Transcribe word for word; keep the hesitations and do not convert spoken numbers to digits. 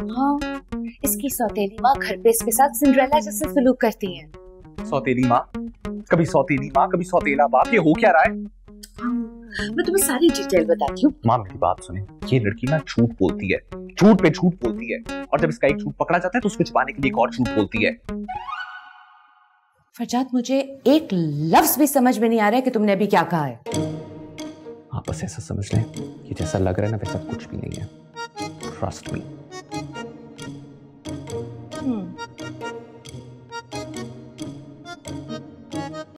हाँ, इसकी सौतेली माँ घर पे इसके साथ सिंड्रेला जैसे सलूक करती है। सौतेली माँ, कभी सौतेली माँ कभी सौतेला बाप, ये हो क्या रहा है? मैं तुम्हें सारी डिटेल बताती हूँ। माँ मेरी बात सुने, ये लड़की ना झूठ बोलती है, झूठ पे झूठ बोलती है, और जब इसका एक झूठ पकड़ा जाता है तो उसको छुपाने के लिए एक और झूठ बोलती है। फरजाद, मुझे एक लफ्ज भी समझ में नहीं आ रहा है कि तुमने अभी क्या कहा है। आप बस ऐसा समझ लें कि जैसा लग रहा है ना वैसा कुछ भी नहीं है। ट्रस्ट मी।